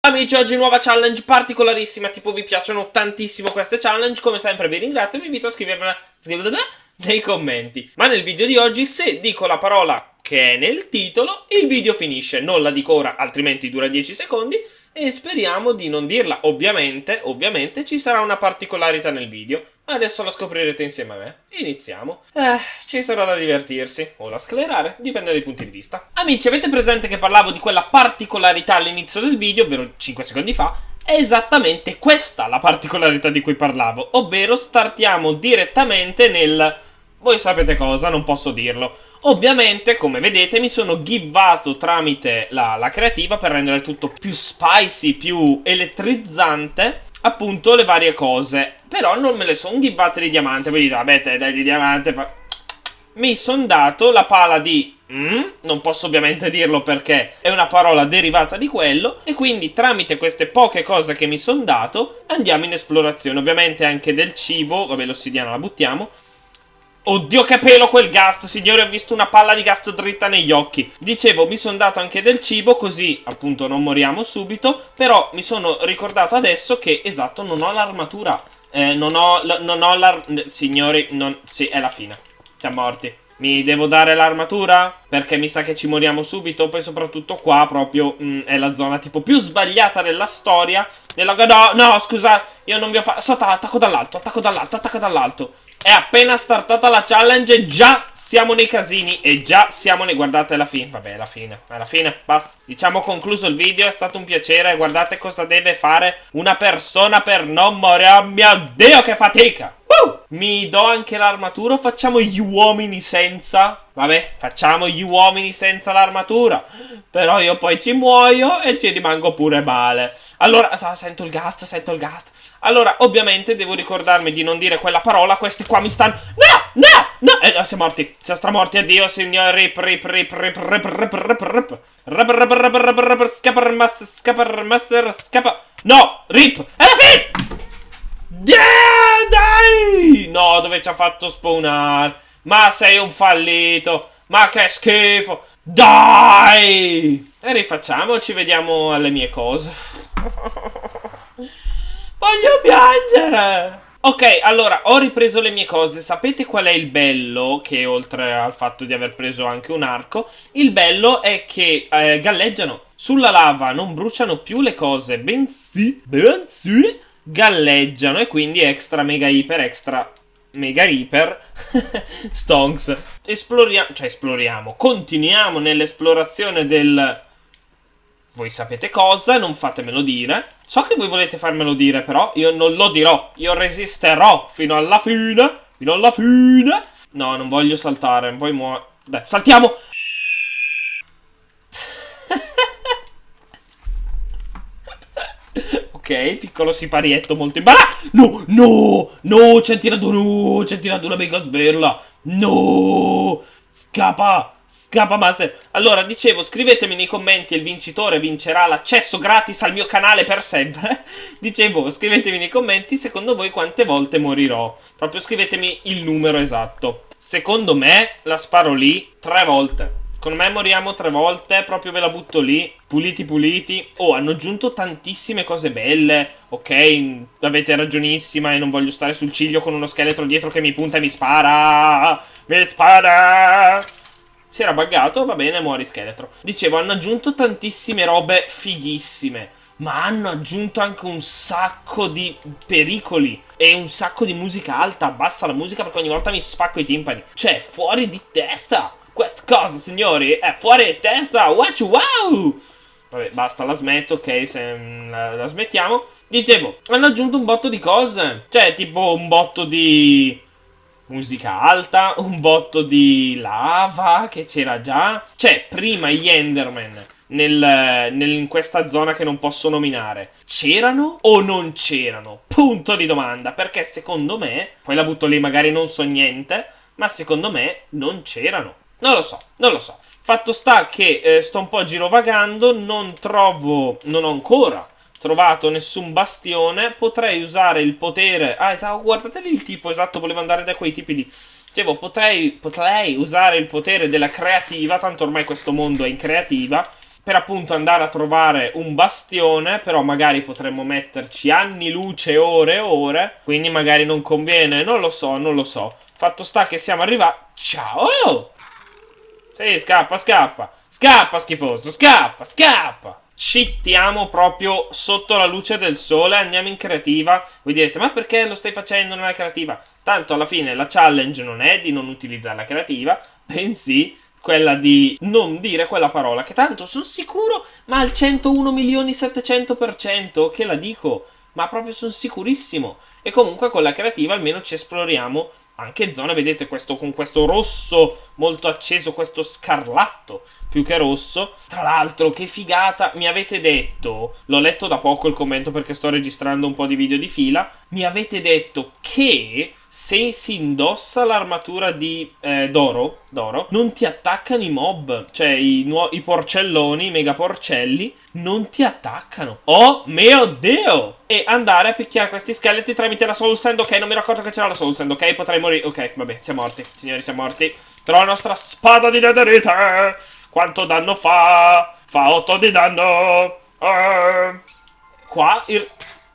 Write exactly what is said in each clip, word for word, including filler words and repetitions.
Amici, oggi nuova challenge particolarissima, tipo vi piacciono tantissimo queste challenge, come sempre vi ringrazio e vi invito a scrivermela nei commenti. Ma nel video di oggi, se dico la parola che è nel titolo, il video finisce, non la dico ora, altrimenti dura dieci secondi, e speriamo di non dirla. Ovviamente, ovviamente ci sarà una particolarità nel video, ma adesso la scoprirete insieme a me. Iniziamo. Eh, ci sarà da divertirsi, o da sclerare, dipende dai punti di vista. Amici, avete presente che parlavo di quella particolarità all'inizio del video, ovvero cinque secondi fa? È esattamente questa la particolarità di cui parlavo, ovvero startiamo direttamente nel... voi sapete cosa, non posso dirlo. Ovviamente, come vedete, mi sono givvato tramite la, la creativa per rendere tutto più spicy, più elettrizzante, appunto, le varie cose. Però non me le sono givvate di diamante. Voi dite, vabbè, te dai di diamante. Fa... mi sono dato la pala di... Mm? Non posso ovviamente dirlo perché è una parola derivata di quello. E quindi tramite queste poche cose che mi sono dato andiamo in esplorazione. Ovviamente anche del cibo. Vabbè, l'ossidiana la buttiamo. Oddio che pelo quel ghast, signore, ho visto una palla di ghast dritta negli occhi. Dicevo, mi sono dato anche del cibo, così appunto non moriamo subito. Però mi sono ricordato adesso che, esatto, non ho l'armatura. Eh, non ho, non ho l'armatura. Signori, non... sì, è la fine. Siamo morti. Mi devo dare l'armatura? Perché mi sa che ci moriamo subito. Poi soprattutto qua proprio mh, è la zona tipo più sbagliata della storia. Della... No, no, scusa, io non vi ho fatto... Sotto, attacco dall'alto, attacco dall'alto, attacco dall'alto. È appena startata la challenge e già siamo nei casini. E già siamo nei... guardate la fine. Vabbè, è la fine, è la fine, basta. Diciamo concluso il video, è stato un piacere. Guardate cosa deve fare una persona per non morire. Oh mio Dio, che fatica! Uh! Mi do anche l'armatura o facciamo gli uomini senza? Vabbè, facciamo gli uomini senza l'armatura. Però io poi ci muoio e ci rimango pure male. Allora, sento il ghast, sento il ghast. Allora, ovviamente devo ricordarmi di non dire quella parola. Questi qua mi stanno... No, no, no. Eh, siamo morti, siamo stramorti. Addio, signor. Rip, rip, rip, rip, rip, rip, rip, rip. Rip, rip, rip, rip, rip, scappa, master, scappa, master, scappa. No, rip. È la fine. Yeah, dai. No, dove ci ha fatto spawnare? Ma sei un fallito. Ma che schifo. Dai. E rifacciamoci, vediamo alle mie cose. Voglio piangere. Ok, allora, ho ripreso le mie cose. Sapete qual è il bello? Che oltre al fatto di aver preso anche un arco, il bello è che eh, galleggiano. Sulla lava non bruciano più le cose, bensì, bensì galleggiano. E quindi extra mega iper extra mega reaper stonks. Esploriamo, cioè esploriamo, continuiamo nell'esplorazione del... voi sapete cosa, non fatemelo dire. So che voi volete farmelo dire, però io non lo dirò. Io resisterò fino alla fine. Fino alla fine. No, non voglio saltare, poi muoio. Dai, saltiamo. Ok, piccolo siparietto molto imbarazzo. No, no, no, c'è tirato, no, c'è tirato una mega sberla. No, scappa. Scappa master. Allora, dicevo, scrivetemi nei commenti e il vincitore vincerà l'accesso gratis al mio canale per sempre. Dicevo, scrivetemi nei commenti secondo voi quante volte morirò. Proprio scrivetemi il numero esatto. Secondo me la sparo lì tre volte. Secondo me moriamo tre volte, proprio ve la butto lì. Puliti puliti. Oh, hanno aggiunto tantissime cose belle. Ok, avete ragionissima e non voglio stare sul ciglio con uno scheletro dietro che mi punta e mi spara. Mi spara. Si era buggato, va bene, muori scheletro. Dicevo, hanno aggiunto tantissime robe fighissime, ma hanno aggiunto anche un sacco di pericoli e un sacco di musica alta. Abbassa la musica perché ogni volta mi spacco i timpani. Cioè, fuori di testa. Questa cosa, signori, è fuori di testa. Watch, wow! Vabbè, basta, la smetto, ok, se la, la smettiamo. Dicevo, hanno aggiunto un botto di cose. Cioè, tipo un botto di... musica alta, un botto di lava che c'era già. Cioè, prima gli Enderman nel, nel, in questa zona che non posso nominare c'erano o non c'erano? Punto di domanda. Perché secondo me, poi la butto lì, magari non so niente, ma secondo me non c'erano. Non lo so, non lo so. Fatto sta che eh, sto un po' girovagando, non trovo, non ho ancora trovato nessun bastione. Potrei usare il potere... ah, esatto, guardate lì il tipo, esatto, volevo andare da quei tipi lì. Dicevo, potrei, potrei usare il potere della creativa, tanto ormai questo mondo è in creativa, per appunto andare a trovare un bastione, però magari potremmo metterci anni luce, ore e ore, quindi magari non conviene, non lo so, non lo so. Fatto sta che siamo arrivati... Ciao! Sì, scappa, scappa, scappa schifoso, scappa, scappa! Scittiamo proprio sotto la luce del sole, andiamo in creativa. Voi direte, ma perché lo stai facendo nella creativa? Tanto alla fine la challenge non è di non utilizzare la creativa, bensì quella di non dire quella parola, che tanto sono sicuro, ma al centouno milioni settecento per cento che la dico, ma proprio sono sicurissimo. E comunque con la creativa almeno ci esploriamo anche zone, vedete, questo con questo rosso molto acceso, questo scarlatto più che rosso. Tra l'altro, che figata, mi avete detto, l'ho letto da poco il commento perché sto registrando un po' di video di fila, mi avete detto che se si indossa l'armatura di eh, d'oro, d'oro, non ti attaccano i mob, cioè i, i porcelloni, i mega porcelli, non ti attaccano. Oh mio Dio! E andare a picchiare questi scheletri tramite la Soul Sand. Ok, non mi ricordo che c'era la Soul Sand, ok? Potrei morire. Ok, vabbè, siamo morti, signori, siamo morti. Però la nostra spada di netherite, quanto danno fa? Fa otto di danno. Uh, qua il...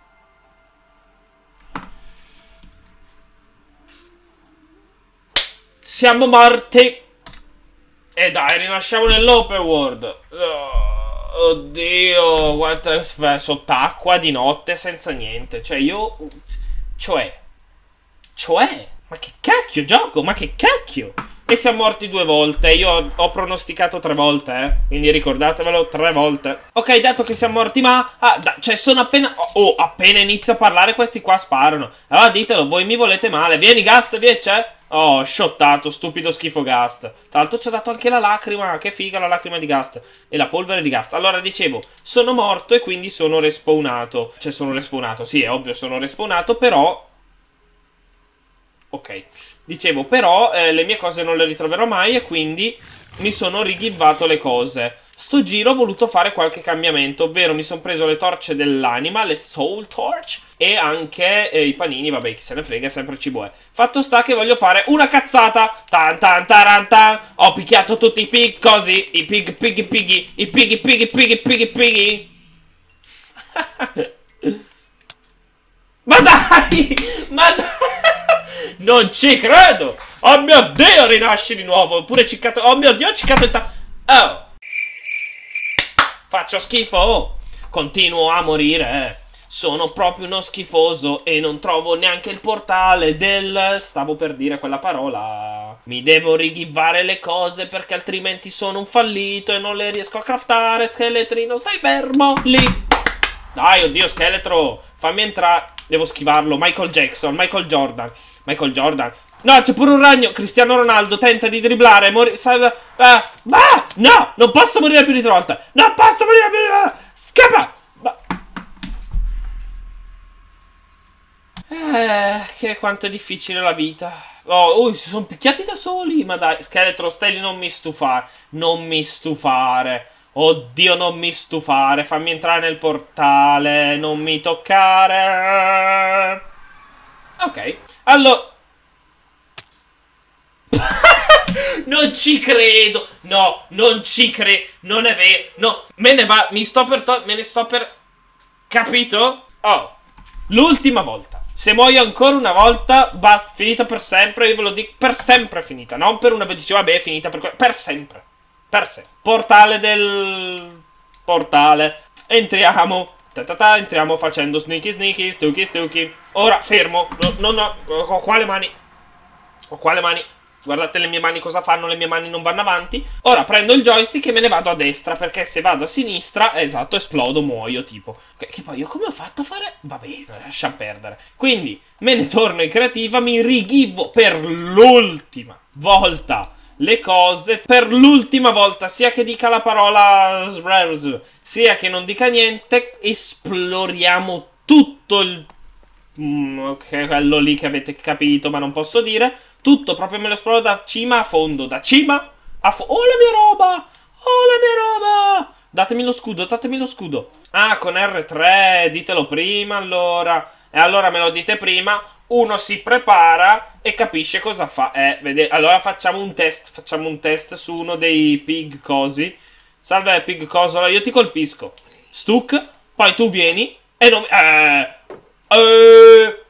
Siamo morti. E dai, rinasciamo nell'open world. Oh, oddio, guarda, sott'acqua di notte senza niente. Cioè io... Cioè... Cioè... Ma che cacchio gioco? Ma che cacchio? E siamo morti due volte. Io ho, ho pronosticato tre volte, eh. Quindi ricordatevelo, tre volte. Ok, dato che siamo morti, ma... Ah, da, cioè sono appena... Oh, appena inizio a parlare questi qua sparano. Allora ditelo, voi mi volete male. Vieni, Gast, via, c'è? Oh, shottato, stupido schifo Gast. Tra l'altro ci ha dato anche la lacrima. Che figa la lacrima di Gast. E la polvere di Gast. Allora, dicevo, sono morto e quindi sono respawnato. Cioè, sono respawnato, sì, è ovvio, sono respawnato, però... Ok. Dicevo, però, eh, le mie cose non le ritroverò mai e quindi mi sono rigibbato le cose. Sto giro ho voluto fare qualche cambiamento, ovvero mi sono preso le torce dell'anima, le Soul Torch, e anche eh, i panini, vabbè, chi se ne frega, è sempre cibo è. Fatto sta che voglio fare una cazzata, tan tan taran tan, ho picchiato tutti i pig così, i pig piggy piggy, i piggy piggy piggy piggy piggy. Ma dai, ma dai, non ci credo, oh mio Dio, rinasci di nuovo, oppure ciccato, oh mio Dio, ho ciccato il ta... Oh. Faccio schifo, oh. Continuo a morire, eh. Sono proprio uno schifoso e non trovo neanche il portale del... Stavo per dire quella parola. Mi devo rigivare le cose perché altrimenti sono un fallito e non le riesco a craftare. Scheletrino, stai fermo lì. Dai, oddio, scheletro, fammi entrare. Devo schivarlo. Michael Jackson, Michael Jordan. Michael Jordan. No, c'è pure un ragno. Cristiano Ronaldo tenta di dribblare. Mori... Salva... Ah, ah, no, non posso morire più di tre volte. Non posso morire più di tre volte. Scappa. Ma... Eh, che quanto è difficile la vita. Oh, oh, si sono picchiati da soli. Ma dai, scheletro, stai lì, non mi stufare. Non mi stufare. Oddio, non mi stufare. Fammi entrare nel portale. Non mi toccare. Ok. Allora... Non ci credo. No, non ci credo. Non è vero. No, me ne va. Mi sto per to... Me ne sto per... Capito? Oh, l'ultima volta. Se muoio ancora una volta, basta, finita per sempre. Io ve lo dico, per sempre finita. Non per una... Dicevo, vabbè, è finita per... Per sempre. Per sempre. Portale del... Portale. Entriamo. Ta ta ta, entriamo facendo sneaky sneaky, stuki stuki. Ora, fermo. No, no, no. Ho quale mani? Ho quale mani? Guardate le mie mani cosa fanno, le mie mani non vanno avanti. Ora prendo il joystick e me ne vado a destra, perché se vado a sinistra, esatto, esplodo, muoio, tipo. Che, che poi io come ho fatto a fare? Vabbè, lascia perdere. Quindi, me ne torno in creativa, mi righivo per l'ultima volta le cose. Per l'ultima volta, sia che dica la parola, sia che non dica niente, esploriamo tutto il... Mm, ok, quello lì che avete capito, ma non posso dire. Tutto, proprio me lo esploro da cima a fondo. Da cima a fondo. Oh, la mia roba! Oh, la mia roba! Datemi lo scudo, datemi lo scudo. Ah, con erre tre, ditelo prima, allora. E allora me lo dite prima. Uno si prepara e capisce cosa fa. Eh, vede. Allora facciamo un test. Facciamo un test su uno dei pig cosi. Salve Epic Cosola, io ti colpisco. Stuck, poi tu vieni e non... Eh... Eh...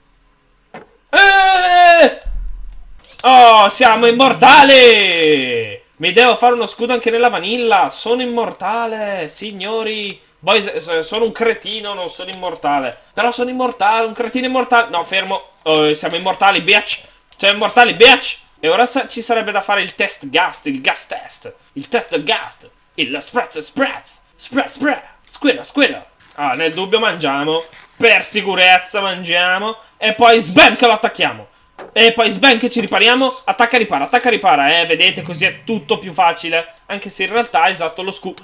Eh... Oh, siamo immortali! Mi devo fare uno scudo anche nella vanilla. Sono immortale, signori. Boys, sono un cretino, non sono immortale. Però sono immortale, un cretino immortale. No, fermo. Oh, siamo immortali, bitch. Siamo immortali, bitch. E ora sa ci sarebbe da fare il test ghast, il gas test. Il test del ghast. Il spraz, spraz. Spraz, spraz. Squilla, squilla. Ah, nel dubbio mangiamo. Per sicurezza mangiamo. E poi sbam che lo attacchiamo. E poi sbam che ci ripariamo. Attacca, ripara, attacca, ripara. Eh, vedete, così è tutto più facile. Anche se in realtà è esatto lo scudo.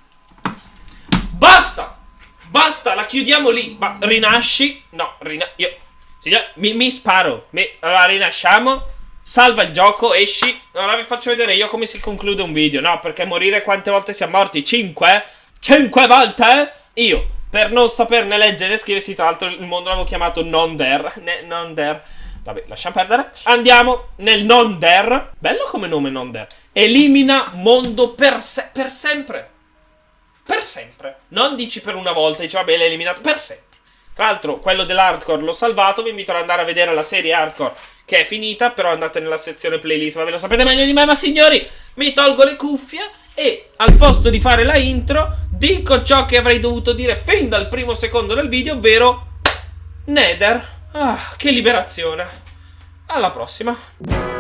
Basta! Basta, la chiudiamo lì. Ma rinasci? No, rina... Io... Signor, mi, mi sparo. Mi... Allora, rinasciamo. Salva il gioco, esci. Ora vi faccio vedere io come si conclude un video. No, perché morire quante volte siamo morti? Cinque? Cinque volte? Io, per non saperne leggere e scriversi, tra l'altro il mondo l'avevo chiamato non der. Ne, non der. Vabbè, lasciamo perdere. Andiamo nel non der. Bello come nome non der. Elimina mondo per, se per sempre. Per sempre. Non dici per una volta, dici vabbè l'hai eliminato per sempre. Tra l'altro quello dell'hardcore l'ho salvato. Vi invito ad andare a vedere la serie hardcore che è finita. Però andate nella sezione playlist. Vabbè, lo sapete meglio di me. Ma signori, mi tolgo le cuffie e al posto di fare la intro dico ciò che avrei dovuto dire fin dal primo secondo del video, ovvero Nether. Ah, che liberazione. Alla prossima.